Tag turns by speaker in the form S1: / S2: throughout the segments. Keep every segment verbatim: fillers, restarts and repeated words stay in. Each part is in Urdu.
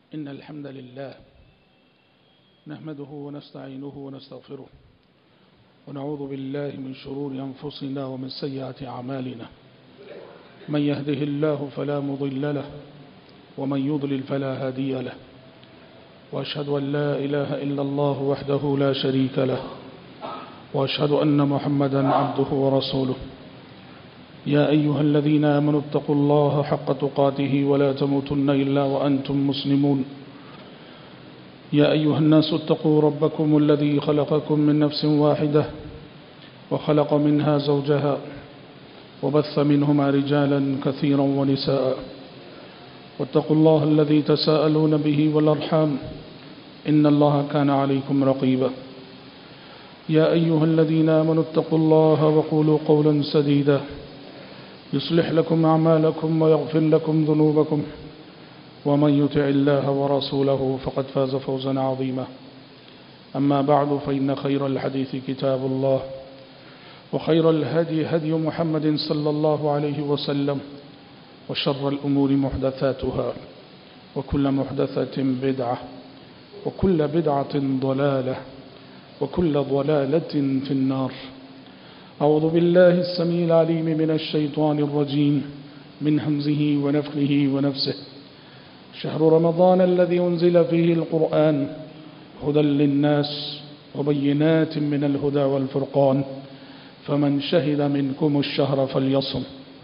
S1: إن الحمد لله نحمده ونستعينه ونستغفره ونعوذ بالله من شرور أنفسنا ومن سيئات أعمالنا من يهده الله فلا مضل له ومن يضلل فلا هادي له وأشهد أن لا إله إلا الله وحده لا شريك له وأشهد أن محمدا عبده ورسوله يا أيها الذين آمنوا اتقوا الله حق تقاته ولا تموتن إلا وأنتم مسلمون يا أيها الناس اتقوا ربكم الذي خلقكم من نفس واحدة وخلق منها زوجها وبث منهما رجالا كثيرا ونساء واتقوا الله الذي تساءلون به والأرحام إن الله كان عليكم رقيبا يا أيها الذين آمنوا اتقوا الله وقولوا قولا سديدا يصلح لكم أعمالكم ويغفر لكم ذنوبكم ومن يطع الله ورسوله فقد فاز فوزا عظيما أما بعد فإن خير الحديث كتاب الله وخير الهدي هدي محمد صلى الله عليه وسلم وشر الأمور محدثاتها وكل محدثة بدعة وكل بدعة ضلالة وكل ضلالة في النار. أعوذ بالله السميع العليم من الشيطان الرجيم من همزه ونفخه ونفسه. شهر رمضان الذي أنزل فيه القرآن هدى للناس وبينات من الهدى والفرقان فمن شهد منكم الشهر فليصم.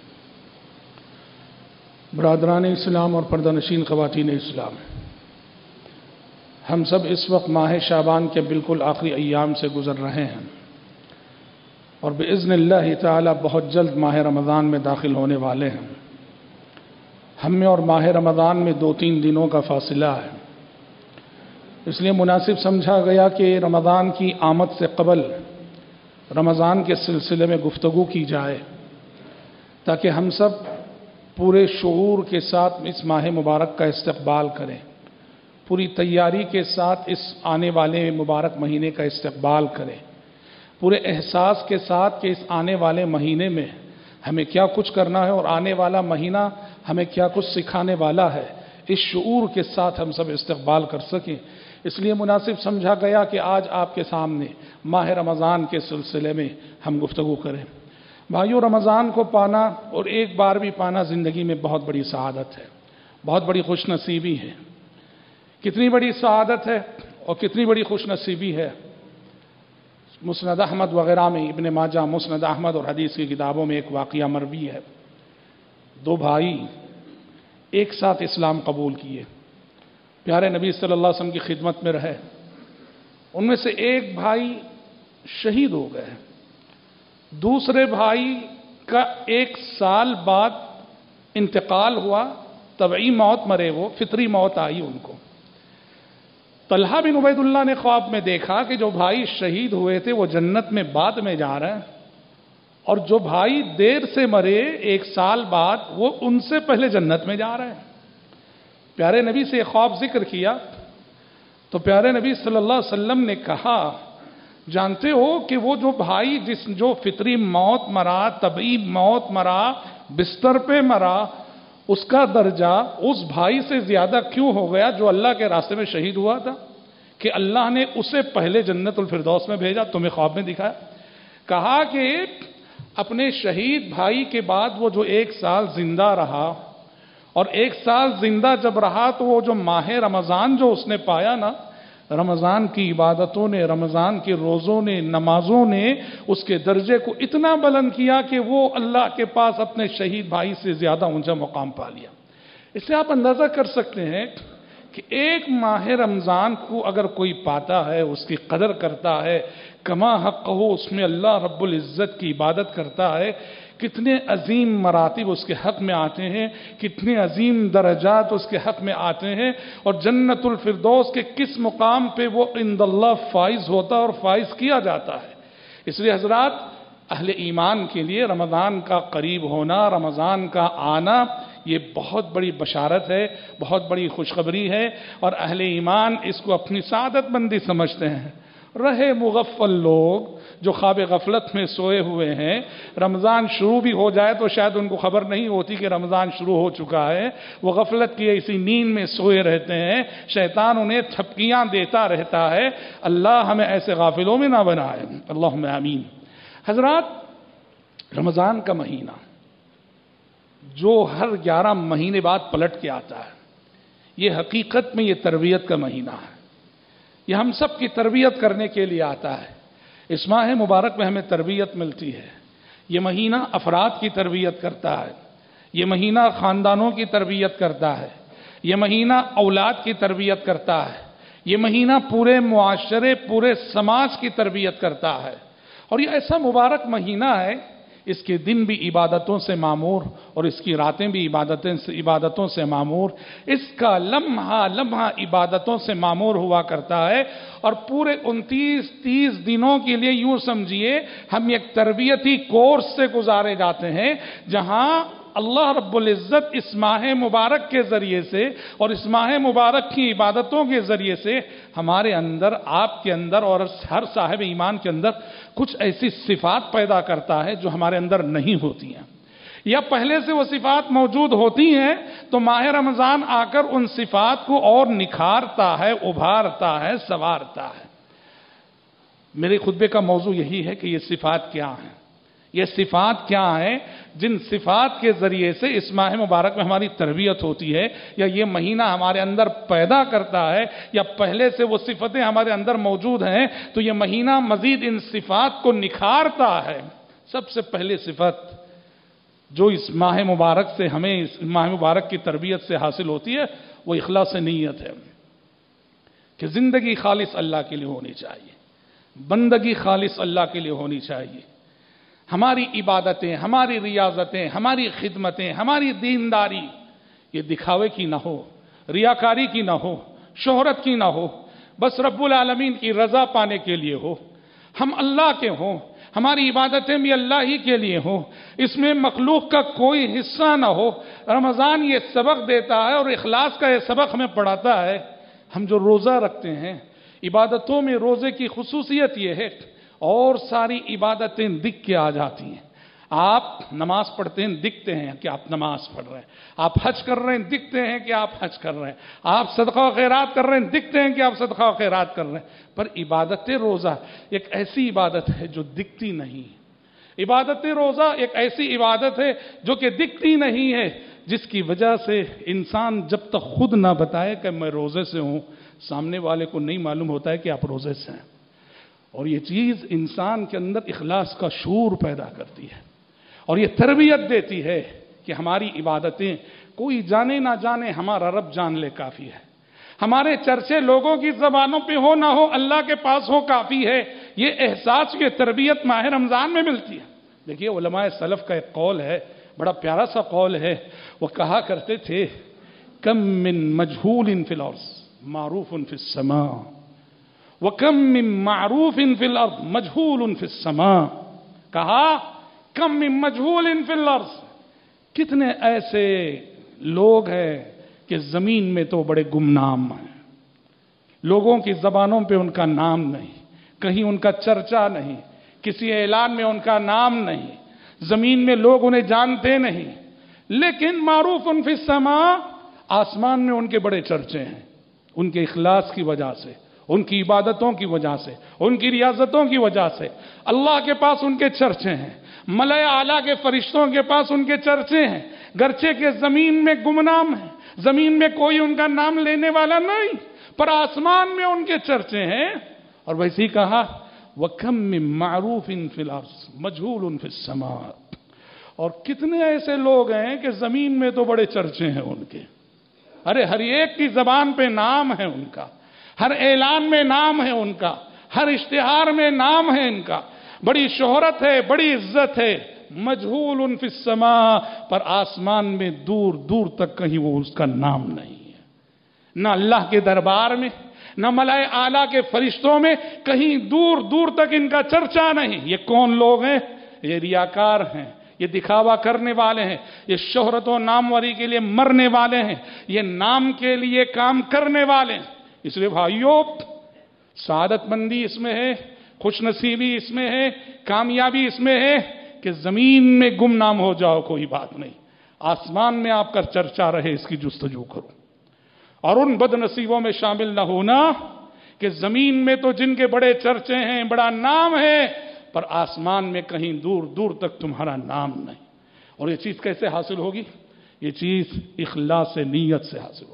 S1: برادران اسلام اور پردہ نشین خواتین اسلام، ہم سب اس وقت ماہ شعبان کے بالکل آخری ایام سے گزر رہے ہیں اور بإذن اللہ تعالی بہت جلد ماہ رمضان میں داخل ہونے والے ہیں. ہم میں اور ماہ رمضان میں دو تین دنوں کا فاصلہ ہے، اس لیے مناسب سمجھا گیا کہ رمضان کی آمد سے قبل رمضان کے سلسلے میں گفتگو کی جائے تاکہ ہم سب پورے شعور کے ساتھ اس ماہ مبارک کا استقبال کریں، پوری تیاری کے ساتھ اس آنے والے مبارک مہینے کا استقبال کریں، پورے احساس کے ساتھ کہ اس آنے والے مہینے میں ہمیں کیا کچھ کرنا ہے اور آنے والا مہینہ ہمیں کیا کچھ سکھانے والا ہے، اس شعور کے ساتھ ہم سب استقبال کر سکیں. اس لیے مناسب سمجھا گیا کہ آج آپ کے سامنے ماہ رمضان کے سلسلے میں ہم گفتگو کریں. بھائیو، رمضان کو پانا اور ایک بار بھی پانا زندگی میں بہت بڑی سعادت ہے، بہت بڑی خوش نصیبی ہے. کتنی بڑی سعادت ہے اور کتنی بڑی خوش نصیبی ہے. مسند احمد وغیرہ میں، ابن ماجہ، مسند احمد اور حدیث کی کتابوں میں ایک واقعہ مروی ہے. دو بھائی ایک ساتھ اسلام قبول کیے، پیارے نبی صلی اللہ علیہ وسلم کی خدمت میں رہے. ان میں سے ایک بھائی شہید ہو گئے، دوسرے بھائی کا ایک سال بعد انتقال ہوا، طبعی موت مرے، وہ فطری موت آئی ان کو. طلحہ بن عبید اللہ نے خواب میں دیکھا کہ جو بھائی شہید ہوئے تھے وہ جنت میں بعد میں جا رہے ہیں، اور جو بھائی دیر سے مرے ایک سال بعد وہ ان سے پہلے جنت میں جا رہے ہیں. پیارے نبی سے یہ خواب ذکر کیا تو پیارے نبی صلی اللہ علیہ وسلم نے کہا، جانتے ہو کہ وہ جو بھائی جس جو فطری موت مرا، طبعی موت مرا، بستر پہ مرا، اس کا درجہ اس بھائی سے زیادہ کیوں ہو گیا جو اللہ کے راستے میں شہید ہوا تھا کہ اللہ نے اسے پہلے جنت الفردوس میں بھیجا، تمہیں خواب میں دکھایا. کہا کہ اپنے شہید بھائی کے بعد وہ جو ایک سال زندہ رہا، اور ایک سال زندہ جب رہا تو وہ جو ماہ رمضان جو اس نے پایا نا، رمضان کی عبادتوں نے، رمضان کے روزوں نے، نمازوں نے اس کے درجے کو اتنا بلند کیا کہ وہ اللہ کے پاس اپنے شہید بھائی سے زیادہ اونچا مقام پا لیا. اس سے آپ اندازہ کر سکتے ہیں کہ ایک ماہ رمضان کو اگر کوئی پاتا ہے، اس کی قدر کرتا ہے، کما حق ہو، اس میں اللہ رب العزت کی عبادت کرتا ہے، کتنے عظیم مراتب اس کے حق میں آتے ہیں، کتنے عظیم درجات اس کے حق میں آتے ہیں، اور جنت الفردوس کے کس مقام پہ وہ عند اللہ فائز ہوتا اور فائز کیا جاتا ہے. اس لیے حضرات، اہل ایمان کے لیے رمضان کا قریب ہونا، رمضان کا آنا، یہ بہت بڑی بشارت ہے، بہت بڑی خوشخبری ہے، اور اہل ایمان اس کو اپنی سعادت مندی سمجھتے ہیں. رہے مغفل لوگ جو خواب غفلت میں سوئے ہوئے ہیں، رمضان شروع بھی ہو جائے تو شاید ان کو خبر نہیں ہوتی کہ رمضان شروع ہو چکا ہے، وہ غفلت کی ایسی نیند میں سوئے رہتے ہیں، شیطان انہیں تھپکیاں دیتا رہتا ہے۔ اللہ ہمیں ایسے غافلوں میں نہ بنائے، اللہم آمین۔ حضرات، رمضان کا مہینہ جو ہر گیارہ مہینے بعد پلٹ کے آتا ہے، یہ حقیقت میں یہ تربیت کا مہینہ ہے، یہ ہم سب کی تربیت کرنے کے لیے آتا ہے۔ اس ماہ مبارک میں ہمیں تربیت ملتی ہے، یہ مہینہ افراد کی تربیت کرتا ہے، یہ مہینہ خاندانوں کی تربیت کرتا ہے، یہ مہینہ اولاد کی تربیت کرتا ہے، یہ مہینہ پورے معاشرے پورے سماج کی تربیت کرتا ہے، اور یہ ایسا مبارک مہینہ ہے، اس کے دن بھی عبادتوں سے معمور اور اس کی راتیں بھی عبادتیں سے عبادتوں سے معمور، اس کا لمحہ لمحہ عبادتوں سے معمور ہوا کرتا ہے، اور پورے انتیس تیس دنوں کے لیے یوں سمجھیے ہم ایک تربیتی کورس سے گزارے جاتے ہیں، جہاں اللہ رب العزت اس ماہ مبارک کے ذریعے سے اور اس ماہ مبارک کی عبادتوں کے ذریعے سے ہمارے اندر، آپ کے اندر اور ہر صاحب ایمان کے اندر کچھ ایسی صفات پیدا کرتا ہے جو ہمارے اندر نہیں ہوتی ہیں، یا پہلے سے وہ صفات موجود ہوتی ہیں تو ماہ رمضان آ کر ان صفات کو اور نکھارتا ہے، ابھارتا ہے، سنوارتا ہے۔ میرے خطبے کا موضوع یہی ہے کہ یہ صفات کیا ہیں، یہ صفات کیا ہیں جن صفات کے ذریعے سے اس ماہ مبارک میں ہماری تربیت ہوتی ہے، یا یہ مہینہ ہمارے اندر پیدا کرتا ہے، یا پہلے سے وہ صفتیں ہمارے اندر موجود ہیں تو یہ مہینہ مزید ان صفات کو نکھارتا ہے۔ سب سے پہلے صفت جو اس ماہ مبارک سے ہمیں اس ماہ مبارک کی تربیت سے حاصل ہوتی ہے وہ اخلاص نیت ہے، کہ زندگی خالص اللہ کے لیے ہونی چاہیے، بندگی خالص اللہ کے لیے ہونی چاہیے، ہماری عبادتیں، ہماری ریاضتیں، ہماری خدمتیں، ہماری دینداری یہ دکھاوے کی نہ ہو، ریاکاری کی نہ ہو، شہرت کی نہ ہو، بس رب العالمین کی رضا پانے کے لیے ہو، ہم اللہ کے ہوں، ہماری عبادتیں بھی اللہ ہی کے لیے ہوں، اس میں مخلوق کا کوئی حصہ نہ ہو۔ رمضان یہ سبق دیتا ہے اور اخلاص کا یہ سبق ہمیں پڑھاتا ہے۔ ہم جو روزہ رکھتے ہیں، عبادتوں میں روزے کی خصوصیت یہ ہے اور ساری عبادتیں دکھ کے آ جاتی ہیں۔ آپ نماز پڑھتے ہیں، دکھتے ہیں کہ آپ نماز پڑھ رہے ہیں، آپ حج کر رہے ہیں، دکھتے ہیں کہ آپ حج کر رہے ہیں، آپ صدقہ و خیرات کر رہے ہیں، دکھتے ہیں کہ آپ صدقہ و خیرات کر رہے ہیں، پر عبادت روزہ ایک ایسی عبادت ہے جو دکھتی نہیں۔ عبادت روزہ ایک ایسی عبادت ہے جو کہ دکھتی نہیں ہے، جس کی وجہ سے انسان جب تک خود نہ بتائے کہ میں روزے سے ہوں، سامنے والے کو نہیں معلوم ہوتا ہے کہ آپ روزے سے ہیں، اور یہ چیز انسان کے اندر اخلاص کا شعور پیدا کرتی ہے، اور یہ تربیت دیتی ہے کہ ہماری عبادتیں کوئی جانے نہ جانے، ہمارا رب جان لے کافی ہے، ہمارے چرچے لوگوں کی زبانوں پہ ہو نہ ہو، اللہ کے پاس ہو کافی ہے۔ یہ احساس کی تربیت ماہ رمضان میں ملتی ہے۔ دیکھیے علماء سلف کا ایک قول ہے، بڑا پیارا سا قول ہے، وہ کہا کرتے تھے کم من مجہول فی الارض معروف فی السماء وَكَم مِّن مَّعْرُوفٍ فِي الْأَرْضِ مَجْهُولٌ فِي السَّمَاءِ، کہا کم من مجہول فی الارض، کتنے ایسے لوگ ہیں کہ زمین میں تو بڑے گمنام ہیں، لوگوں کی زبانوں پہ ان کا نام نہیں، کہیں ان کا چرچا نہیں، کسی اعلان میں ان کا نام نہیں، زمین میں لوگ انہیں جانتے نہیں، لیکن معروف فی السماء، آسمان میں ان کے بڑے چرچے ہیں، ان کے اخلاص کی وجہ سے، ان کی عبادتوں کی وجہ سے، ان کی ریاضتوں کی وجہ سے اللہ کے پاس ان کے چرچے ہیں، ملائے اعلیٰ کے فرشتوں کے پاس ان کے چرچے ہیں، گرچہ کہ زمین میں گمنام ہیں، زمین میں کوئی ان کا نام لینے والا نہیں، پر آسمان میں ان کے چرچے ہیں۔ اور ویسے ہی کہا وَكَم مِّن مَّعْرُوفٍ فِي الْأَرْضِ مَجْهُولٌ فِي السَّمَاءِ، اور کتنے ایسے لوگ ہیں کہ زمین میں تو بڑے چرچے ہیں ان کے، ارے ہر ایک کی زبان پہ نام ہے ان کا، ہر اعلان میں نام ہے ان کا، ہر اشتہار میں نام ہے ان کا، بڑی شہرت ہے، بڑی عزت ہے، مجہول فی السماء، پر آسمان میں دور دور تک کہیں وہ اس کا نام نہیں ہے، نہ اللہ کے دربار میں، نہ ملائے اعلیٰ کے فرشتوں میں، کہیں دور دور تک ان کا چرچا نہیں۔ یہ کون لوگ ہیں؟ یہ ریاکار ہیں، یہ دکھاوا کرنے والے ہیں، یہ شہرت و ناموری کے لیے مرنے والے ہیں، یہ نام کے لیے کام کرنے والے ہیں۔ اس لیے بھائیو، سعادت مندی اس میں ہے، خوش نصیبی اس میں ہے، کامیابی اس میں ہے کہ زمین میں گمنام ہو جاؤ کوئی بات نہیں، آسمان میں آپ کا چرچا رہے، اس کی جستجو کرو۔ اور ان بد نصیبوں میں شامل نہ ہونا کہ زمین میں تو جن کے بڑے چرچے ہیں، بڑا نام ہے، پر آسمان میں کہیں دور دور تک تمہارا نام نہیں۔ اور یہ چیز کیسے حاصل ہوگی؟ یہ چیز اخلاص نیت سے حاصل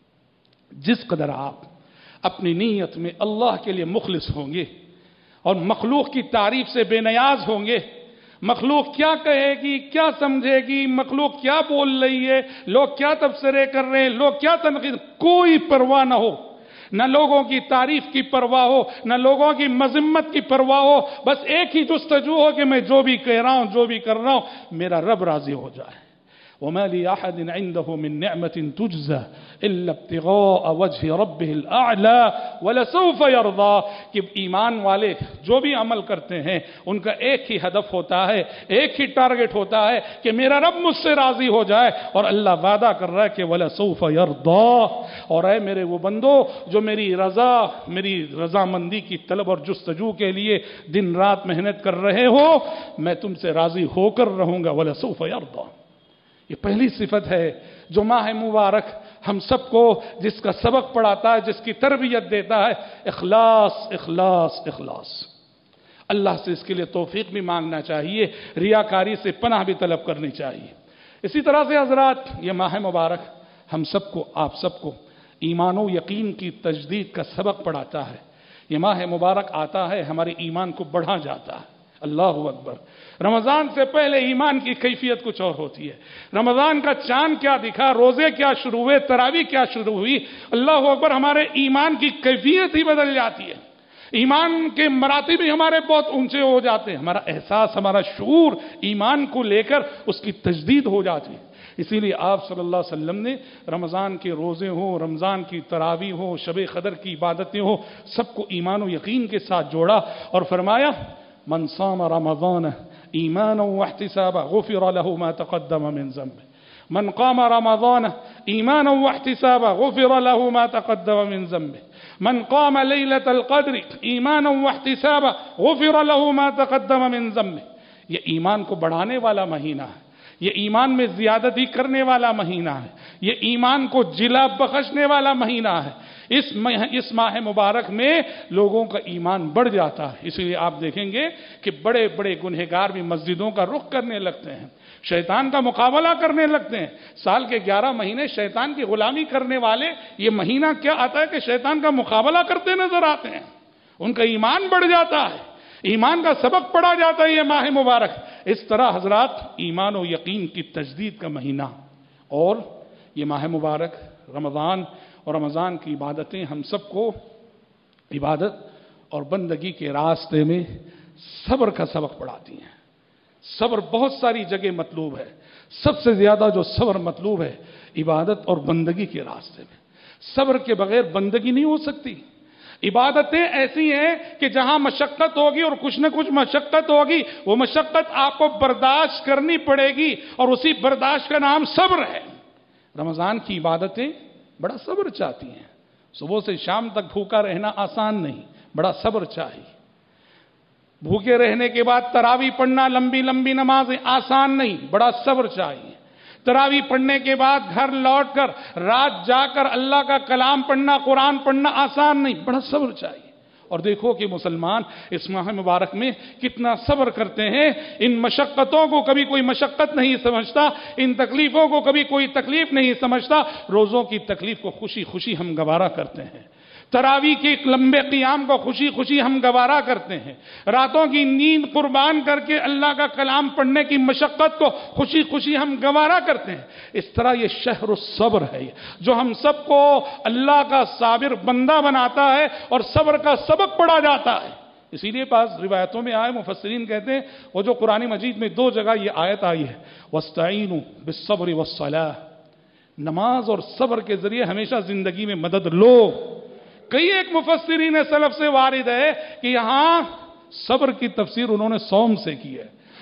S1: ہوگی۔ جس قدر آپ اپنی نیت میں اللہ کے لیے مخلص ہوں گے اور مخلوق کی تعریف سے بے نیاز ہوں گے، مخلوق کیا کہے گی، کیا سمجھے گی، مخلوق کیا بول رہی ہے، لوگ کیا تبصرے کر رہے ہیں، لوگ کیا تنقید، کوئی پرواہ نہ ہو، نہ لوگوں کی تعریف کی پرواہ ہو، نہ لوگوں کی مذمت کی پرواہ ہو، بس ایک ہی جستجو ہو کہ میں جو بھی کہہ رہا ہوں، جو بھی کر رہا ہوں، میرا رب راضی ہو جائے۔ وَمَا لِأَحَدٍ عِندَهُ مِن نِعْمَةٍ تُجْزَى إِلَّا ابْتِغَاءَ وَجْهِ رَبِّهِ الْأَعْلَى وَلَسَوْفَ يَرْضَى کہ ایمان والے جو بھی عمل کرتے ہیں ان کا ایک ہی ہدف ہوتا ہے، ایک ہی ٹارگٹ ہوتا ہے کہ میرا رب مجھ سے راضی ہو جائے، اور اللہ وعدہ کر رہا ہے کہ وَلَسَوْفَ يَرْضَى اور اے میرے وہ بندو جو میری رضا، میری رضامندی کی طلب اور جستجو کے لیے دن رات محنت کر رہے ہو، میں تم سے راضی ہو کر رہوں گا۔ وَلَسَوْفَ يَرْضَى یہ پہلی صفت ہے جو ماہ مبارک ہم سب کو جس کا سبق پڑھاتا ہے، جس کی تربیت دیتا ہے، اخلاص اخلاص اخلاص۔ اللہ سے اس کے لیے توفیق بھی مانگنا چاہیے، ریاکاری سے پناہ بھی طلب کرنی چاہیے۔ اسی طرح سے حضرات یہ ماہ مبارک ہم سب کو، آپ سب کو ایمان و یقین کی تجدید کا سبق پڑھاتا ہے۔ یہ ماہ مبارک آتا ہے ہمارے ایمان کو بڑھا جاتا ہے۔ اللہ اکبر۔ رمضان سے پہلے ایمان کی کیفیت کچھ اور ہوتی ہے۔ رمضان کا چاند کیا دکھا، روزے کیا شروع ہوئے، تراویح کیا شروع ہوئی، اللہ اکبر، ہمارے ایمان کی کیفیت ہی بدل جاتی ہے۔ ایمان کے مراتب بھی ہمارے بہت اونچے ہو جاتے ہیں، ہمارا احساس، ہمارا شعور ایمان کو لے کر اس کی تجدید ہو جاتی ہے۔ اسی لیے آپ صلی اللہ علیہ وسلم نے رمضان کے روزے ہوں، رمضان کی تراویح ہوں، شب قدر کی عبادتیں ہوں، سب کو ایمان و یقین کے ساتھ جوڑا اور فرمایا من صام رمضان ایمانا واحتسابا غفر له ما تقدم من ذنبه من قام رمضان ایمانا واحتسابا غفر له ما تقدم من ذنبه من قام ليلة القدر ایمانا واحتسابا غفر له ما تقدم من ذنبه یہ ایمان کو بڑھانے والا مہینہ ہے، یہ ایمان میں زیادتی کرنے والا مہینہ ہے، یہ ایمان کو جلا بخشنے والا مہینہ ہے۔ اس اس ماہ مبارک میں لوگوں کا ایمان بڑھ جاتا ہے۔ اس لیے آپ دیکھیں گے کہ بڑے بڑے گنہگار بھی مسجدوں کا رخ کرنے لگتے ہیں، شیطان کا مقابلہ کرنے لگتے ہیں۔ سال کے گیارہ مہینے شیطان کی غلامی کرنے والے، یہ مہینہ کیا آتا ہے کہ شیطان کا مقابلہ کرتے نظر آتے ہیں، ان کا ایمان بڑھ جاتا ہے، ایمان کا سبق پڑھا جاتا ہے یہ ماہ مبارک۔ اس طرح حضرات ایمان و یقین کی تجدید کا مہینہ، اور یہ ماہ مبارک رمضان اور رمضان کی عبادتیں ہم سب کو عبادت اور بندگی کے راستے میں صبر کا سبق پڑھاتی ہیں۔ صبر بہت ساری جگہ مطلوب ہے، سب سے زیادہ جو صبر مطلوب ہے عبادت اور بندگی کے راستے میں۔ صبر کے بغیر بندگی نہیں ہو سکتی۔ عبادتیں ایسی ہیں کہ جہاں مشقت ہوگی اور کچھ نہ کچھ مشقت ہوگی، وہ مشقت آپ کو برداشت کرنی پڑے گی، اور اسی برداشت کا نام صبر ہے۔ رمضان کی عبادتیں بڑا صبر چاہتی ہیں۔ صبح سے شام تک بھوکا رہنا آسان نہیں، بڑا صبر چاہیے۔ بھوکے رہنے کے بعد تراویح پڑھنا، لمبی لمبی نمازیں آسان نہیں، بڑا صبر چاہیے۔ تراویح پڑھنے کے بعد گھر لوٹ کر رات جا کر اللہ کا کلام پڑھنا، قرآن پڑھنا آسان نہیں، بڑا صبر چاہیے۔ اور دیکھو کہ مسلمان اس ماہ مبارک میں کتنا صبر کرتے ہیں، ان مشقتوں کو کبھی کوئی مشقت نہیں سمجھتا، ان تکلیفوں کو کبھی کوئی تکلیف نہیں سمجھتا، روزوں کی تکلیف کو خوشی خوشی ہم گوارا کرتے ہیں، تراویح کے ایک لمبے قیام کو خوشی خوشی ہم گوارا کرتے ہیں، راتوں کی نیند قربان کر کے اللہ کا کلام پڑھنے کی مشقت کو خوشی خوشی ہم گوارا کرتے ہیں۔ اس طرح یہ شہر الصبر ہے جو ہم سب کو اللہ کا صابر بندہ بناتا ہے اور صبر کا سبق پڑھا جاتا ہے۔ اسی لیے بعض روایتوں میں آئے، مفسرین کہتے ہیں وہ جو قرآن مجید میں دو جگہ یہ آیت آئی ہے وَاسْتَعِينُوا بِالصَّبْرِ وَالصَّلَاةِ، نماز اور صبر کے ذریعے ہمیشہ زندگی میں مدد لو۔ کئی ایک مفسرین سلف سے وارد ہے کہ یہاں صبر کی تفسیر انہوں نے صوم سے کی ہے،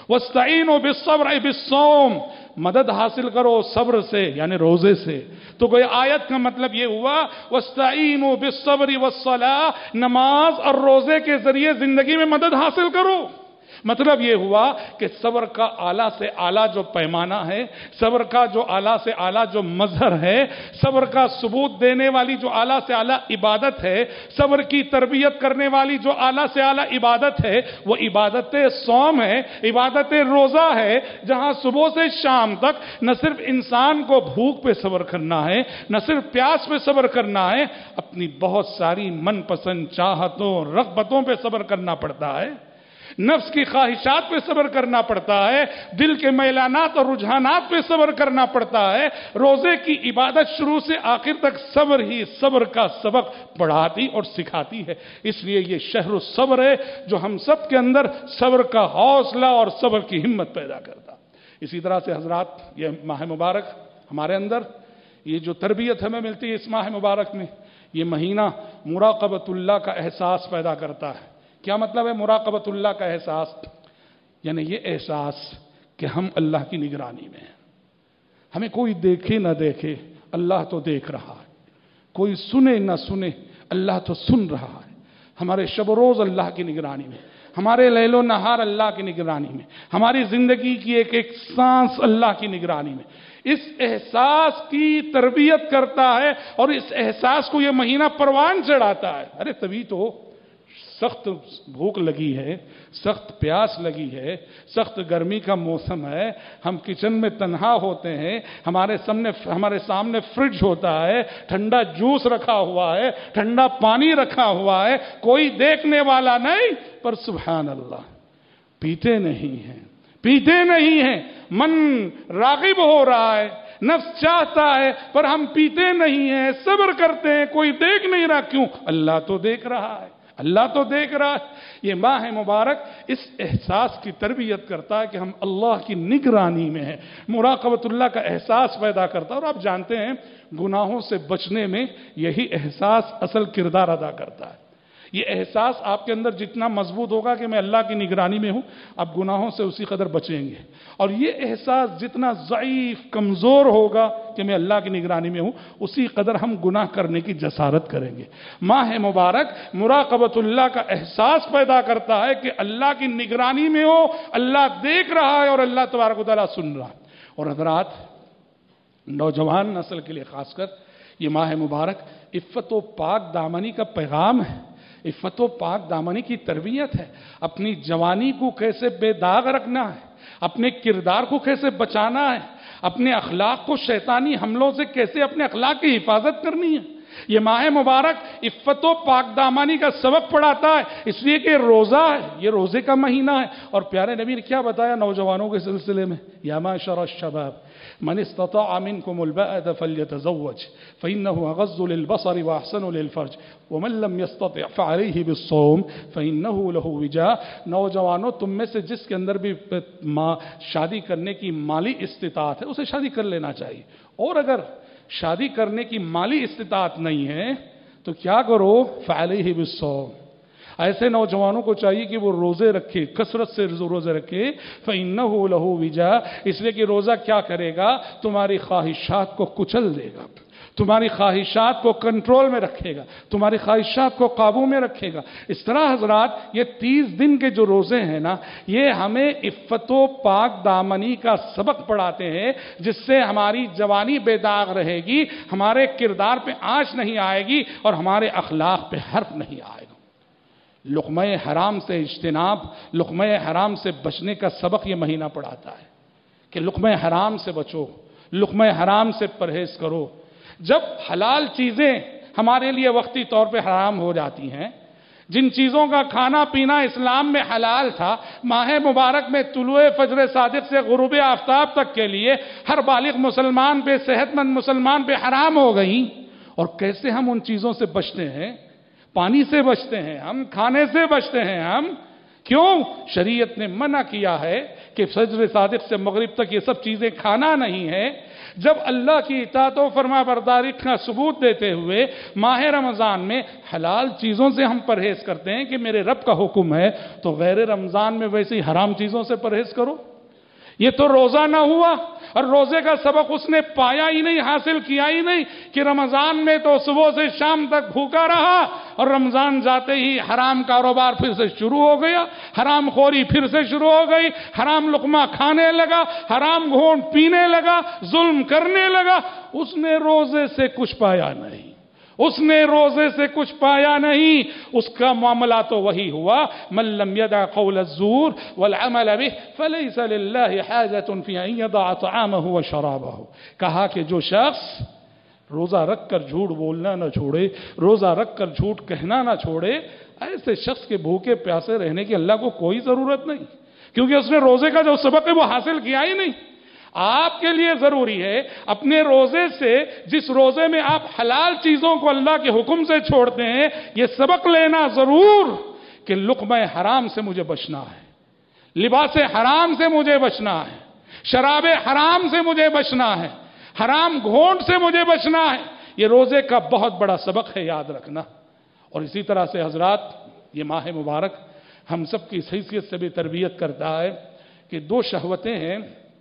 S1: وَاسْتَعِينُوا بِالصَّبْرِ بِالصَّوْمِ، مدد حاصل کرو صبر سے یعنی روزے سے۔ تو کوئی آیت کا مطلب یہ ہوا وَاسْتَعِينُوا بِالصَّبْرِ وَالصَّلَاةِ، نماز اور روزے کے ذریعے زندگی میں مدد حاصل کرو۔ مطلب یہ ہوا کہ صبر کا اعلیٰ سے اعلیٰ جو پیمانہ ہے، صبر کا جو اعلیٰ سے اعلیٰ جو مظہر ہے، صبر کا ثبوت دینے والی جو اعلیٰ سے اعلیٰ عبادت ہے، صبر کی تربیت کرنے والی جو اعلیٰ سے اعلیٰ عبادت ہے، وہ عبادت صوم ہے، عبادت روزہ ہے، جہاں صبح سے شام تک نہ صرف انسان کو بھوک پہ صبر کرنا ہے، نہ صرف پیاس پہ صبر کرنا ہے، اپنی بہت ساری من پسند چاہتوں رغبتوں پہ صبر کرنا پڑتا ہے، نفس کی خواہشات پہ صبر کرنا پڑتا ہے، دل کے میلانات اور رجحانات پہ صبر کرنا پڑتا ہے۔ روزے کی عبادت شروع سے آخر تک صبر ہی صبر کا سبق پڑھاتی اور سکھاتی ہے۔ اس لیے یہ شہر الصبر ہے جو ہم سب کے اندر صبر کا حوصلہ اور صبر کی ہمت پیدا کرتا۔ اسی طرح سے حضرات، یہ ماہ مبارک ہمارے اندر یہ جو تربیت ہمیں ملتی ہے اس ماہ مبارک میں، یہ مہینہ مراقبت اللہ کا احساس پیدا کرتا ہے۔ کیا مطلب ہے مراقبت اللہ کا احساس؟ یعنی یہ احساس کہ ہم اللہ کی نگرانی میں ہیں، ہمیں کوئی دیکھے نہ دیکھے اللہ تو دیکھ رہا ہے، کوئی سنے نہ سنے اللہ تو سن رہا ہے، ہمارے شب و روز اللہ کی نگرانی میں، ہمارے لیل و نہار اللہ کی نگرانی میں، ہماری زندگی کی ایک ایک سانس اللہ کی نگرانی میں۔ اس احساس کی تربیت کرتا ہے اور اس احساس کو یہ مہینہ پروان چڑھاتا ہے۔ ارے تبھی تو سخت بھوک لگی ہے، سخت پیاس لگی ہے، سخت گرمی کا موسم ہے، ہم کچن میں تنہا ہوتے ہیں، ہمارے سامنے ہمارے سامنے فریج ہوتا ہے، ٹھنڈا جوس رکھا ہوا ہے، ٹھنڈا پانی رکھا ہوا ہے، کوئی دیکھنے والا نہیں، پر سبحان اللہ پیتے نہیں ہیں، پیتے نہیں ہیں، من راغب ہو رہا ہے، نفس چاہتا ہے پر ہم پیتے نہیں ہیں، صبر کرتے ہیں، کوئی دیکھ نہیں رہا۔ کیوں؟ اللہ تو دیکھ رہا ہے، اللہ تو دیکھ رہا ہے۔ یہ ماہ مبارک اس احساس کی تربیت کرتا ہے کہ ہم اللہ کی نگرانی میں ہیں، مراقبت اللہ کا احساس پیدا کرتا ہے۔ اور آپ جانتے ہیں گناہوں سے بچنے میں یہی احساس اصل کردار ادا کرتا ہے۔ یہ احساس آپ کے اندر جتنا مضبوط ہوگا کہ میں اللہ کی نگرانی میں ہوں، آپ گناہوں سے اسی قدر بچیں گے، اور یہ احساس جتنا ضعیف کمزور ہوگا کہ میں اللہ کی نگرانی میں ہوں، اسی قدر ہم گناہ کرنے کی جسارت کریں گے۔ ماہ مبارک مراقبت اللہ کا احساس پیدا کرتا ہے کہ اللہ کی نگرانی میں ہو، اللہ دیکھ رہا ہے اور اللہ تبارک و تعالیٰ سن رہا ہے۔ اور حضرات، نوجوان نسل کے لیے خاص کر یہ ماہ مبارک عفت و پاک دامنی کا پیغام ہے، عفت و پاک دامنی کی تربیت ہے۔ اپنی جوانی کو کیسے بے داغ رکھنا ہے، اپنے کردار کو کیسے بچانا ہے، اپنے اخلاق کو شیطانی حملوں سے کیسے اپنے اخلاق کی حفاظت کرنی ہے۔ یہ ماہ مبارک عفت و پاک دامانی کا سبق پڑھاتا ہے، اس لیے کہ روزہ ہے، یہ روزے کا مہینہ ہے۔ اور پیارے نبی نے کیا بتایا نوجوانوں کے سلسلے میں؟ یا معشر الشباب من استطاع منكم الباءة فليتزوج فإنه أغض للبصر وأحسن للفرج ومن لم يستطع فعليه بالصوم فإنه له وجاء۔ نوجوانوں، تم میں سے جس کے اندر بھی شادی کرنے کی مالی استطاعت ہے اسے شادی کر لینا چاہیے، اور اگر شادی کرنے کی مالی استطاعت نہیں ہے تو کیا کرو؟ فعليه بالصوم۔ ایسے نوجوانوں کو چاہیے کہ وہ روزے رکھے، کثرت سے روزے رکھے۔ فَإِنَّهُ لَهُ وِجَاء، اس لیے کہ روزہ کیا کرے گا؟ تمہاری خواہشات کو کچل دے گا، تمہاری خواہشات کو کنٹرول میں رکھے گا، تمہاری خواہشات کو قابو میں رکھے گا۔ اس طرح حضرات یہ تیس دن کے جو روزے ہیں نا، یہ ہمیں عفت و پاک دامنی کا سبق پڑھاتے ہیں، جس سے ہماری جوانی بے داغ رہے گی، ہمارے کردار پہ آنچ نہیں آئے گی اور ہمارے اخلاق پہ حرف نہیں آئے گا۔ لقمہ حرام سے اجتناب، لقمہ حرام سے بچنے کا سبق یہ مہینہ پڑھاتا ہے کہ لقمہ حرام سے بچو، لقمہ حرام سے پرہیز کرو۔ جب حلال چیزیں ہمارے لیے وقتی طور پہ حرام ہو جاتی ہیں، جن چیزوں کا کھانا پینا اسلام میں حلال تھا، ماہ مبارک میں طلوع فجر صادق سے غروب آفتاب تک کے لیے ہر بالغ مسلمان پہ، صحت مند مسلمان پہ حرام ہو گئیں۔ اور کیسے ہم ان چیزوں سے بچتے ہیں؟ پانی سے بچتے ہیں ہم، کھانے سے بچتے ہیں ہم۔ کیوں؟ شریعت نے منع کیا ہے کہ فجر صادق سے مغرب تک یہ سب چیزیں کھانا نہیں ہے، جب اللہ کی اطاعت و فرما برداری کا ثبوت دیتے ہوئے ماہ رمضان میں حلال چیزوں سے ہم پرہیز کرتے ہیں کہ میرے رب کا حکم ہے، تو غیر رمضان میں ویسی حرام چیزوں سے پرہیز کرو۔ یہ تو روزہ نہ ہوا، اور روزے کا سبق اس نے پایا ہی نہیں، حاصل کیا ہی نہیں، کہ رمضان میں تو صبح سے شام تک بھوکا رہا اور رمضان جاتے ہی حرام کاروبار پھر سے شروع ہو گیا، حرام خوری پھر سے شروع ہو گئی، حرام لقمہ کھانے لگا، حرام گھونٹ پینے لگا، ظلم کرنے لگا۔ اس نے روزے سے کچھ پایا نہیں، اس نے روزے سے کچھ پایا نہیں، اس کا معاملہ تو وہی ہوا، من لم يدع قول الزور والعمل به فليس لله حاجة في ان يضع طعامه وشرابه۔ کہا کہ جو شخص روزہ رکھ کر جھوٹ بولنا نہ چھوڑے، روزہ رکھ کر جھوٹ کہنا نہ چھوڑے، ایسے شخص کے بھوکے پیاسے رہنے کی اللہ کو کوئی ضرورت نہیں، کیونکہ اس نے روزے کا جو سبق ہے وہ حاصل کیا ہی نہیں۔ آپ کے لیے ضروری ہے اپنے روزے سے، جس روزے میں آپ حلال چیزوں کو اللہ کے حکم سے چھوڑتے ہیں، یہ سبق لینا ضرور کہ لقمہ حرام سے مجھے بچنا ہے، لباس حرام سے مجھے بچنا ہے، شراب حرام سے مجھے بچنا ہے، حرام گھونٹ سے مجھے بچنا ہے۔ یہ روزے کا بہت بڑا سبق ہے، یاد رکھنا۔ اور اسی طرح سے حضرات، یہ ماہ مبارک ہم سب کی اس حیثیت سے بھی تربیت کرتا ہے کہ دو شہوتیں ہیں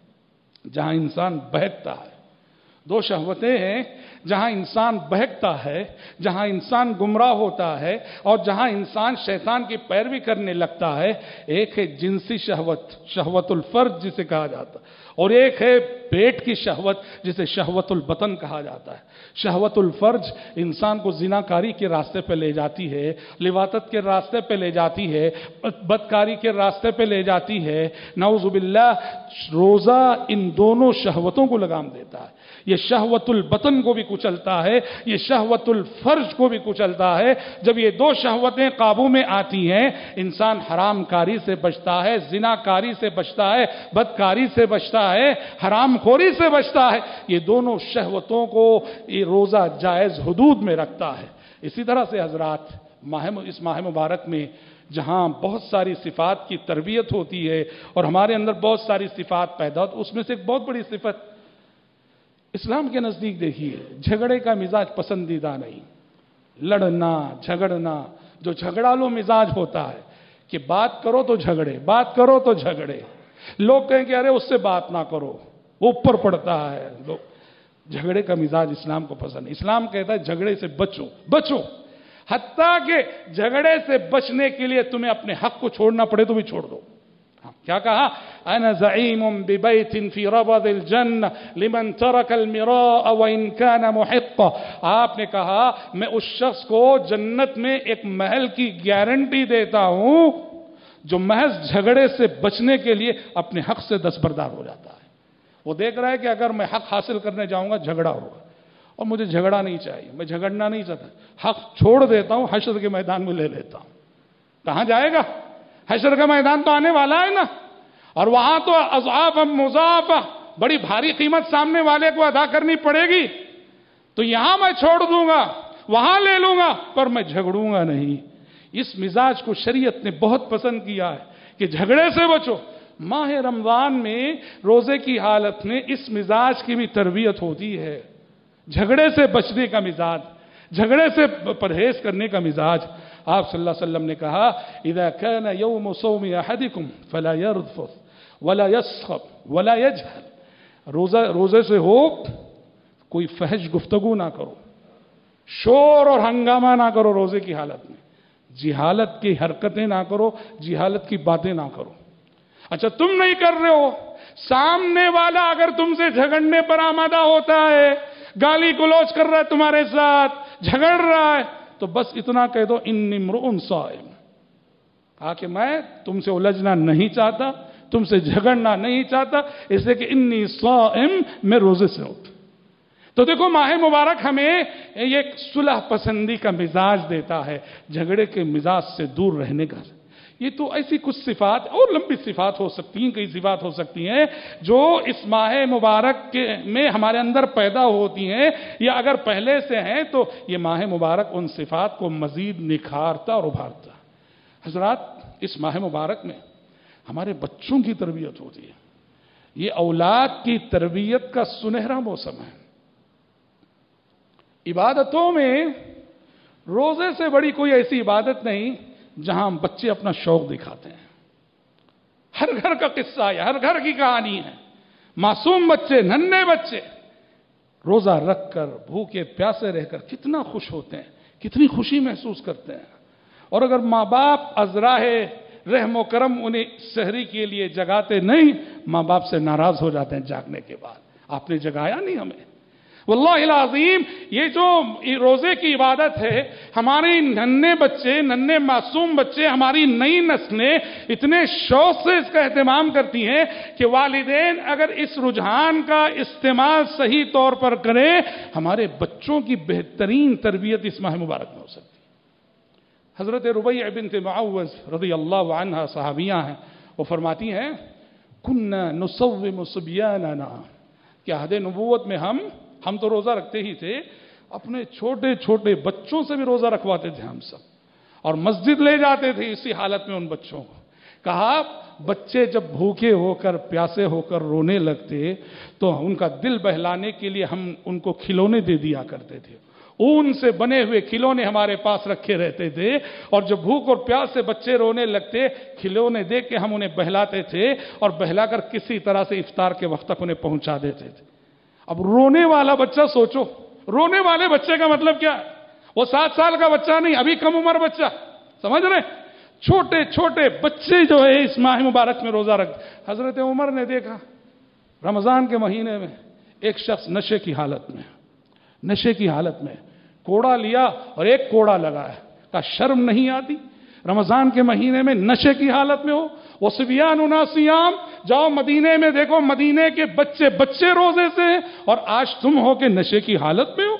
S1: جہاں انسان بہکتا ہے، دو شہوتیں ہیں جہاں انسان بہکتا ہے، جہاں انسان گمراہ ہوتا ہے، اور جہاں انسان شیطان کی پیروی کرنے لگتا ہے۔ ایک ہے جنسی شہوت، شہوت الفرج جسے کہا جاتا ہے، اور ایک ہے پیٹ کی شہوت جسے شہوت البطن کہا جاتا ہے۔ شہوت الفرج انسان کو زناکاری کے راستے پہ لے جاتی ہے، لواطت کے راستے پہ لے جاتی ہے، بدکاری کے راستے پہ لے جاتی ہے۔ نعوذ باللہ، روزہ ان دونوں شہوتوں کو لگام دیتا ہے۔ یہ شہوت البطن کو بھی کچلتا ہے، یہ شہوت الفرج کو بھی کچلتا ہے۔ جب یہ دو شہوتیں قابو میں آتی ہیں، انسان حرام کاری سے بچتا ہے، زناکاری سے بچتا ہے، بدکاری سے بچتا ہے، حرام خوری سے بچتا ہے۔ یہ دونوں شہوتوں کو یہ روزہ جائز حدود میں رکھتا ہے۔ اسی طرح سے حضرات، ماہ اس ماہ مبارک میں جہاں بہت ساری صفات کی تربیت ہوتی ہے اور ہمارے اندر بہت ساری صفات پیدا ہوتی، اس میں سے ایک بہت بڑی صفت اسلام کے نزدیک دیکھیے، جھگڑے کا مزاج پسندیدہ نہیں، لڑنا جھگڑنا، جو جھگڑالو مزاج ہوتا ہے کہ بات کرو تو جھگڑے، بات کرو تو جھگڑے، لوگ کہیں کہ ارے اس سے بات نہ کرو، وہ اوپر پڑتا ہے، لوگ جھگڑے کا مزاج اسلام کو پسند ہے۔ اسلام کہتا ہے جھگڑے سے بچو بچو، حتیٰ کہ جھگڑے سے بچنے کے لیے تمہیں اپنے حق کو چھوڑنا پڑے تو بھی چھوڑ دو۔ کیا کہا؟ انا زعیم ببیت فی ربض الجنہ لمن ترک المراء وان کان محقا۔ آپ نے کہا میں اس شخص کو جنت میں ایک محل کی گارنٹی دیتا ہوں جو محض جھگڑے سے بچنے کے لیے اپنے حق سے دستبردار ہو جاتا ہے۔ وہ دیکھ رہا ہے کہ اگر میں حق حاصل کرنے جاؤں گا جھگڑا ہوگا، اور مجھے جھگڑا نہیں چاہیے، میں جھگڑنا نہیں چاہتا، حق چھوڑ دیتا ہوں، حشر کے میدان میں لے لیتا ہوں۔ کہاں جائے گا؟ حشر کا میدان تو آنے والا ہے نا، اور وہاں تو اضعاف مضاعفہ، بڑی بھاری قیمت سامنے والے کو ادا کرنی پڑے گی۔ تو یہاں میں چھوڑ دوں گا، وہاں لے لوں گا، پر میں جھگڑوں گا نہیں۔ اس مزاج کو شریعت نے بہت پسند کیا ہے کہ جھگڑے سے بچو۔ ماہ رمضان میں روزے کی حالت میں اس مزاج کی بھی تربیت ہوتی ہے، جھگڑے سے بچنے کا مزاج، جھگڑے سے پرہیز کرنے کا مزاج۔ آپ صلی اللہ علیہ وسلم نے کہا اذا كان يوم صوم احدكم فلا يرفث ولا يسخب ولا يجهل۔ روزہ روزے سے ہو کوئی فحش گفتگو نہ کرو، شور اور ہنگامہ نہ کرو روزے کی حالت میں، جہالت کی حرکتیں نہ کرو، جہالت کی باتیں نہ کرو۔ اچھا تم نہیں کر رہے ہو، سامنے والا اگر تم سے جھگڑنے پر آمادہ ہوتا ہے، گالی گلوچ کر رہا ہے تمہارے ساتھ، جھگڑ رہا ہے، تو بس اتنا کہہ دو انی امرؤ صائم، کہا کہ میں تم سے الجھنا نہیں چاہتا، تم سے جھگڑنا نہیں چاہتا، اس لیے کہ انی صائم، میں روزے سے ہوں۔ تو دیکھو ماہ مبارک ہمیں ایک صلح پسندی کا مزاج دیتا ہے، جھگڑے کے مزاج سے دور رہنے کا۔ یہ تو ایسی کچھ صفات اور لمبی صفات ہو سکتی ہیں، کئی صفات ہو سکتی ہیں جو اس ماہ مبارک کے میں ہمارے اندر پیدا ہوتی ہیں، یا اگر پہلے سے ہیں تو یہ ماہ مبارک ان صفات کو مزید نکھارتا اور ابھارتا۔ حضرات، اس ماہ مبارک میں ہمارے بچوں کی تربیت ہوتی ہے. یہ اولاد کی تربیت کا سنہرا موسم ہے. عبادتوں میں روزے سے بڑی کوئی ایسی عبادت نہیں جہاں بچے اپنا شوق دکھاتے ہیں. ہر گھر کا قصہ ہے, ہر گھر کی کہانی ہے. معصوم بچے, ننھے بچے روزہ رکھ کر بھوکے پیاسے رہ کر کتنا خوش ہوتے ہیں, کتنی خوشی محسوس کرتے ہیں. اور اگر ماں باپ ازراہ رحم و کرم انہیں سحری کے لیے جگاتے نہیں, ماں باپ سے ناراض ہو جاتے ہیں جاگنے کے بعد, آپ نے جگایا نہیں ہمیں. واللہ العظیم یہ جو روزے کی عبادت ہے, ہماری ننھے بچے, ننھے معصوم بچے, ہماری نئی نسلیں اتنے شوق سے اس کا اہتمام کرتی ہیں کہ والدین اگر اس رجحان کا استعمال صحیح طور پر کریں, ہمارے بچوں کی بہترین تربیت اس ماہ مبارک میں ہو سکتی ہے. حضرت ربیع بنت معوذ رضی اللہ عنہا صحابیہ ہیں, وہ فرماتی ہیں کنا نصوم صبیاننا, کہ عہد نبوت میں ہم ہم تو روزہ رکھتے ہی تھے, اپنے چھوٹے چھوٹے بچوں سے بھی روزہ رکھواتے تھے ہم سب, اور مسجد لے جاتے تھے اسی حالت میں ان بچوں کو. کہا بچے جب بھوکے ہو کر پیاسے ہو کر رونے لگتے تو ان کا دل بہلانے کے لیے ہم ان کو کھلونے دے دیا کرتے تھے. اون سے بنے ہوئے کھلونے ہمارے پاس رکھے رہتے تھے, اور جب بھوک اور پیاس سے بچے رونے لگتے کھلونے دے کے ہم انہیں بہلاتے تھے, اور بہلا کر کسی طرح سے افطار کے وقت تک انہیں پہنچا دیتے تھے. اب رونے والا بچہ سوچو, رونے والے بچے کا مطلب کیا ہے؟ وہ سات سال کا بچہ نہیں, ابھی کم عمر بچہ, سمجھ رہے؟ چھوٹے چھوٹے بچے جو ہے اس ماہ مبارک میں روزہ رکھ. حضرت عمر نے دیکھا رمضان کے مہینے میں ایک شخص نشے کی حالت میں, نشے کی حالت میں کوڑا لیا اور ایک کوڑا لگایا. کہا شرم نہیں آتی رمضان کے مہینے میں نشے کی حالت میں ہو؟ وہ صبیان سیام, جاؤ مدینے میں دیکھو, مدینے کے بچے بچے روزے سے, اور آج تم ہو کہ نشے کی حالت میں ہو.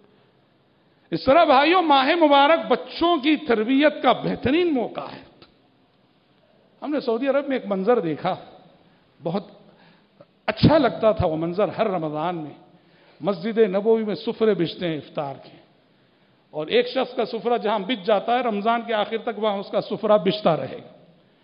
S1: اس طرح بھائیوں ماہ مبارک بچوں کی تربیت کا بہترین موقع ہے. ہم نے سعودی عرب میں ایک منظر دیکھا, بہت اچھا لگتا تھا وہ منظر. ہر رمضان میں مسجد نبوی میں سفرے بچتے ہیں افطار کے, اور ایک شخص کا سفرہ جہاں بچ جاتا ہے رمضان کے آخر تک وہاں اس کا سفرہ بچتا رہے گا.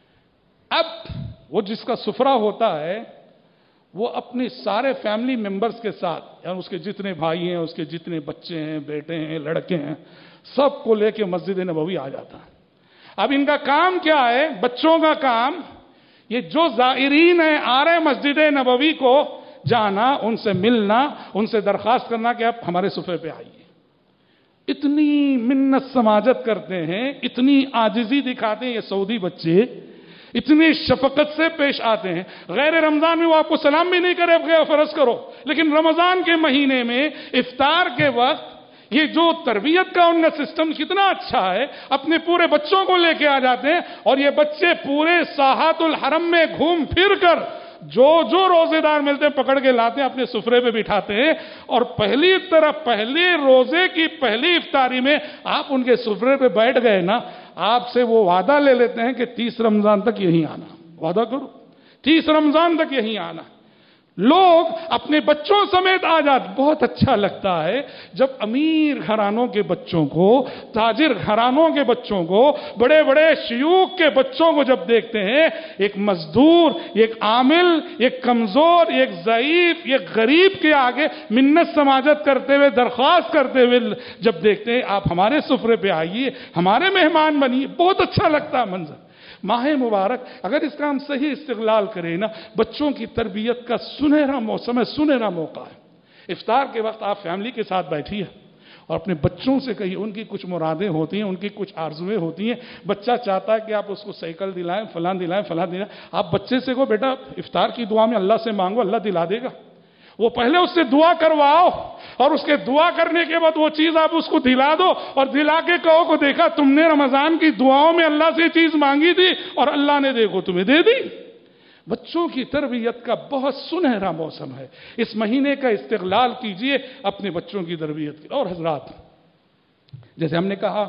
S1: اب وہ جس کا سفرہ ہوتا ہے وہ اپنی سارے فیملی ممبرز کے ساتھ, یعنی اس کے جتنے بھائی ہیں, اس کے جتنے بچے ہیں, بیٹے ہیں, لڑکے ہیں, سب کو لے کے مسجد نبوی آ جاتا ہے. اب ان کا کام کیا ہے؟ بچوں کا کام, یہ جو زائرین ہیں آ رہے مسجد نبوی کو, جانا, ان سے ملنا, ان سے درخواست کرنا کہ آپ ہمارے سفرے پہ آئیے. اتنی منت سماجت کرتے ہیں, اتنی عاجزی دکھاتے ہیں یہ سعودی بچے, اتنی شفقت سے پیش آتے ہیں. غیر رمضان میں وہ آپ کو سلام بھی نہیں کرے, فرض کرو, لیکن رمضان کے مہینے میں افطار کے وقت یہ جو تربیت کا ان کا سسٹم کتنا اچھا ہے, اپنے پورے بچوں کو لے کے آ جاتے ہیں, اور یہ بچے پورے ساحات الحرم میں گھوم پھر کر جو جو روزے دار ملتے ہیں پکڑ کے لاتے ہیں, اپنے سفرے پہ بٹھاتے ہیں, اور پہلی طرف پہلے روزے کی پہلی افطاری میں آپ ان کے سفرے پہ بیٹھ گئے نا, آپ سے وہ وعدہ لے لیتے ہیں کہ تیس رمضان تک یہیں آنا, وعدہ کرو تیس رمضان تک یہیں آنا. لوگ اپنے بچوں سمیت آ جاتے. بہت اچھا لگتا ہے جب امیر گھرانوں کے بچوں کو, تاجر گھرانوں کے بچوں کو, بڑے بڑے شیوخ کے بچوں کو جب دیکھتے ہیں, ایک مزدور, ایک عامل, ایک کمزور, ایک ضعیف, ایک غریب کے آگے منت سماجت کرتے ہوئے, درخواست کرتے ہوئے جب دیکھتے ہیں آپ ہمارے سفرے پہ آئیے, ہمارے مہمان بنیے, بہت اچھا لگتا ہے منظر. ماہ مبارک اگر اس کا ہم صحیح استغلال کریں نا, بچوں کی تربیت کا سنہرا موسم ہے, سنہرا موقع ہے. افطار کے وقت آپ فیملی کے ساتھ بیٹھیے اور اپنے بچوں سے کہیے, ان کی کچھ مرادیں ہوتی ہیں, ان کی کچھ آرزویں ہوتی ہیں. بچہ چاہتا ہے کہ آپ اس کو سائیکل دلائیں, فلاں دلائیں, فلاں دلائیں. آپ بچے سے کہو بیٹا افطار کی دعا میں اللہ سے مانگو, اللہ دلا دے گا. وہ پہلے اس سے دعا کرواؤ, اور اس کے دعا کرنے کے بعد وہ چیز آپ اس کو دلا دو, اور دلا کے کہو کو دیکھا تم نے رمضان کی دعاؤں میں اللہ سے چیز مانگی تھی اور اللہ نے دیکھو تمہیں دے دی. بچوں کی تربیت کا بہت سنہرا موسم ہے. اس مہینے کا استغلال کیجئے اپنے بچوں کی تربیت کی. اور حضرات, جیسے ہم نے کہا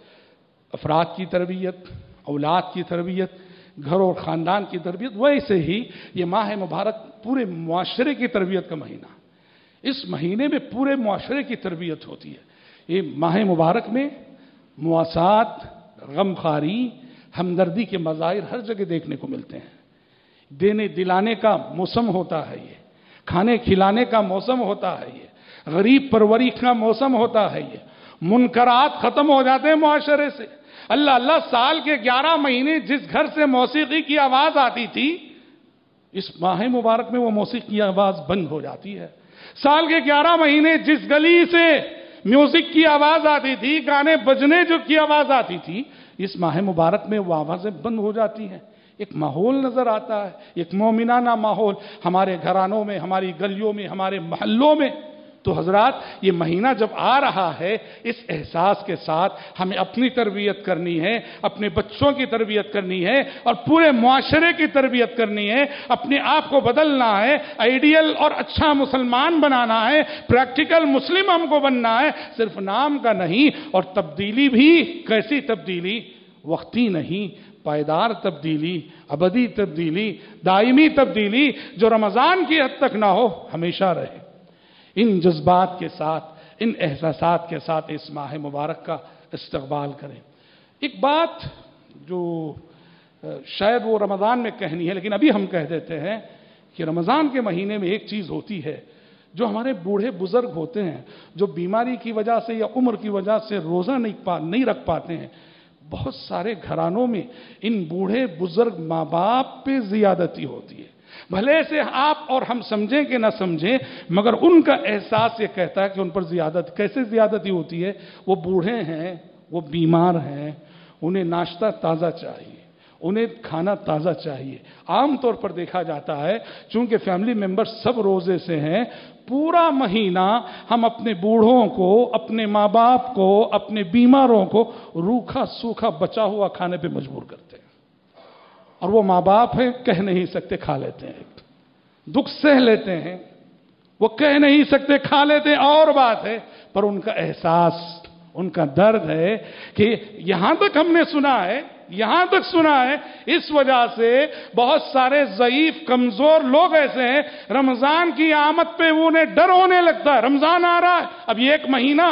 S1: افراد کی تربیت, اولاد کی تربیت, گھر اور خاندان کی تربیت, ویسے ہی یہ ماہ مبارک پورے معاشرے کی تربیت کا مہینہ. اس مہینے میں پورے معاشرے کی تربیت ہوتی ہے. یہ ماہ مبارک میں مواسات, غمخواری, ہمدردی کے مظاہر ہر جگہ دیکھنے کو ملتے ہیں. دینے دلانے کا موسم ہوتا ہے، یہ کھانے کھلانے کا موسم ہوتا ہے، یہ غریب پروری کا موسم ہوتا ہے، یہ منکرات ختم ہو جاتے ہیں معاشرے سے۔ اللہ اللہ سال کے گیارہ مہینے جس گھر سے موسیقی کی آواز آتی تھی، اس ماہ مبارک میں وہ موسیقی کی آواز بند ہو جاتی ہے۔ سال کے گیارہ مہینے جس گلی سے میوزک کی آواز آتی تھی، گانے بجنے جو کی آواز آتی تھی، اس ماہ مبارک میں وہ آوازیں بند ہو جاتی ہیں۔ ایک ماحول نظر آتا ہے، ایک مومنانہ ماحول ہمارے گھرانوں میں، ہماری گلیوں میں، ہمارے محلوں میں۔ تو حضرات، یہ مہینہ جب آ رہا ہے، اس احساس کے ساتھ ہمیں اپنی تربیت کرنی ہے، اپنے بچوں کی تربیت کرنی ہے، اور پورے معاشرے کی تربیت کرنی ہے۔ اپنے آپ کو بدلنا ہے، آئیڈیل اور اچھا مسلمان بنانا ہے، پریکٹیکل مسلم ہم کو بننا ہے، صرف نام کا نہیں۔ اور تبدیلی بھی کیسی تبدیلی؟ وقتی نہیں، پائیدار تبدیلی، ابدی تبدیلی، دائمی تبدیلی، جو رمضان کی حد تک نہ ہو، ہمیشہ رہے۔ ان جذبات کے ساتھ، ان احساسات کے ساتھ اس ماہ مبارک کا استقبال کریں۔ ایک بات جو شاید وہ رمضان میں کہنی ہے، لیکن ابھی ہم کہہ دیتے ہیں کہ رمضان کے مہینے میں ایک چیز ہوتی ہے، جو ہمارے بوڑھے بزرگ ہوتے ہیں، جو بیماری کی وجہ سے یا عمر کی وجہ سے روزہ نہیں پا نہیں رکھ پاتے ہیں، بہت سارے گھرانوں میں ان بوڑھے بزرگ ماں باپ پہ زیادتی ہوتی ہے۔ بھلے سے آپ اور ہم سمجھیں کہ نہ سمجھیں، مگر ان کا احساس یہ کہتا ہے کہ ان پر زیادت کیسے زیادتی ہوتی ہے۔ وہ بوڑھے ہیں، وہ بیمار ہیں، انہیں ناشتہ تازہ چاہیے، انہیں کھانا تازہ چاہیے۔ عام طور پر دیکھا جاتا ہے، چونکہ فیملی ممبر سب روزے سے ہیں، پورا مہینہ ہم اپنے بوڑھوں کو، اپنے ماں باپ کو، اپنے بیماروں کو روکھا سوکھا بچا ہوا کھانے پہ مجبور کرتے ہیں۔ اور وہ ماں باپ ہیں، کہہ نہیں سکتے، کھا لیتے ہیں، دکھ سہ لیتے ہیں، وہ کہہ نہیں سکتے، کھا لیتے ہیں، اور بات ہے، پر ان کا احساس، ان کا درد ہے کہ یہاں تک ہم نے سنا ہے، یہاں تک سنا ہے، اس وجہ سے بہت سارے ضعیف کمزور لوگ ایسے ہیں، رمضان کی آمد پہ انہیں ڈر ہونے لگتا ہے۔ رمضان آ رہا ہے، اب یہ ایک مہینہ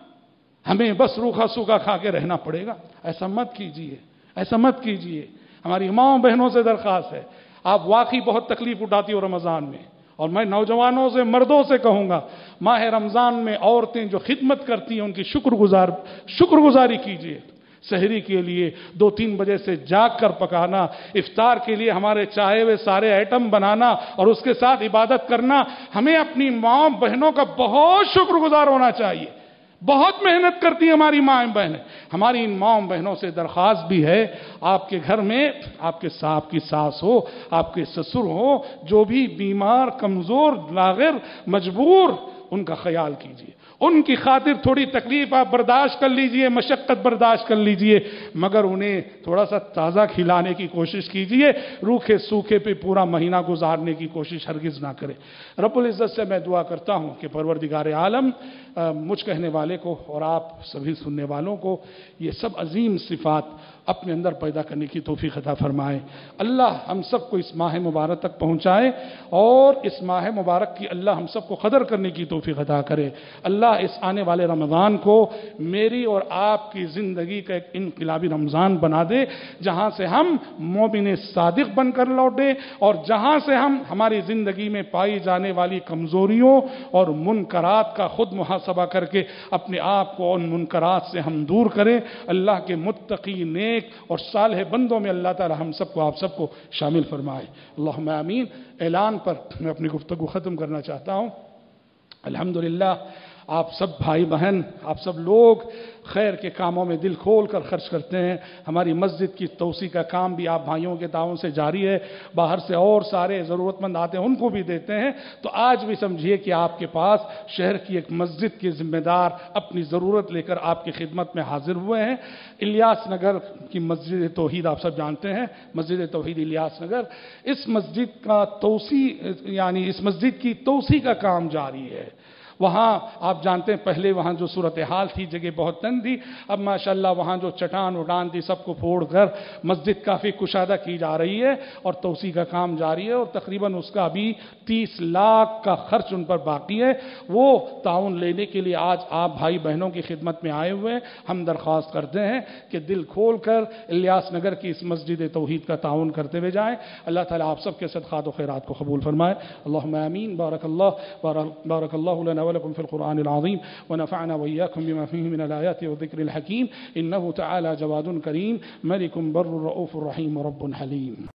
S1: ہمیں بس روکھا سوکھا کھا کے رہنا پڑے گا۔ ایسا مت کیجئے، ایسا مت کیجئے۔ ہماری ماں بہنوں سے درخواست ہے، آپ واقعی بہت تکلیف اٹھاتی ہو رمضان میں، اور میں نوجوانوں سے، مردوں سے کہوں گا، ماہ رمضان میں عورتیں جو خدمت کرتی ہیں ان کی شکر گزار شکر گزاری کیجئے۔ سحری کے لیے دو تین بجے سے جاگ کر پکانا، افطار کے لیے ہمارے چاہے ہوئے سارے آئٹم بنانا، اور اس کے ساتھ عبادت کرنا، ہمیں اپنی ماں بہنوں کا بہت شکر گزار ہونا چاہیے۔ بہت محنت کرتی ہیں ہماری ماں بہنیں۔ ہماری ان ماں بہنوں سے درخواست بھی ہے، آپ کے گھر میں آپ کے آپ کی ساس ہو، آپ کے سسر ہو، جو بھی بیمار، کمزور، لاغر، مجبور، ان کا خیال کیجیے۔ ان کی خاطر تھوڑی تکلیف آپ برداشت کر لیجئے، مشقت برداشت کر لیجئے، مگر انہیں تھوڑا سا تازہ کھلانے کی کوشش کیجئے۔ روکھے سوکھے پہ پورا مہینہ گزارنے کی کوشش ہرگز نہ کرے۔ رب العزت سے میں دعا کرتا ہوں کہ پروردگار عالم مجھ کہنے والے کو اور آپ سبھی سننے والوں کو یہ سب عظیم صفات اپنے اندر پیدا کرنے کی توفیق عطا فرمائے۔ اللہ ہم سب کو اس ماہ مبارک تک پہنچائے، اور اس ماہ مبارک کی اللہ ہم سب کو قدر کرنے کی توفیق عطا کرے۔ اللہ اس آنے والے رمضان کو میری اور آپ کی زندگی کا ایک انقلابی رمضان بنا دے، جہاں سے ہم مومن صادق بن کر لوٹیں، اور جہاں سے ہم ہماری زندگی میں پائی جانے والی کمزوریوں اور منکرات کا خود محاسبہ کر کے اپنے آپ کو ان منکرات سے ہم دور کریں۔ اللہ کے متقی، نیک اور صالح بندوں میں اللہ تعالی ہم سب کو، آپ سب کو شامل فرمائے۔ اللہم آمین۔ اعلان پر میں اپنی گفتگو ختم کرنا چاہتا ہوں۔ الحمدللہ آپ سب بھائی بہن، آپ سب لوگ خیر کے کاموں میں دل کھول کر خرچ کرتے ہیں۔ ہماری مسجد کی توسیع کا کام بھی آپ بھائیوں کے تعاون سے جاری ہے، باہر سے اور سارے ضرورت مند آتے ہیں، ان کو بھی دیتے ہیں۔ تو آج بھی سمجھیے کہ آپ کے پاس شہر کی ایک مسجد کے ذمہ دار اپنی ضرورت لے کر آپ کی خدمت میں حاضر ہوئے ہیں۔ الیاس نگر کی مسجد توحید آپ سب جانتے ہیں، مسجد توحید الیاس نگر، اس مسجد کا توسیع یعنی اس مسجد کی توسیع کا کام جاری ہے، وہاں آپ جانتے ہیں پہلے وہاں جو صورتحال تھی جگہ بہت تنگ تھی، اب ماشاءاللہ وہاں جو چٹان وٹان تھی سب کو پھوڑ کر مسجد کافی کشادہ کی جا رہی ہے اور توسیع کا کام جاری ہے، اور تقریباً اس کا ابھی تیس لاکھ کا خرچ ان پر باقی ہے۔ وہ تعاون لینے کے لیے آج آپ بھائی بہنوں کی خدمت میں آئے ہوئے ہیں۔ ہم درخواست کرتے ہیں کہ دل کھول کر الیاس نگر کی اس مسجد توحید کا تعاون کرتے ہوئے جائیں۔ اللہ تعالیٰ آپ سب کے صدقات و خیرات کو قبول فرمائے۔ اللہم آمین۔ بارک اللہ بارک اللہ لنا ولکم فی القرآن العظیم ونفعنا وإياكم بما فيه من الآيات والذكر الحكيم إنه تعالى جواد كريم ملك بر رؤوف رحيم رب حليم۔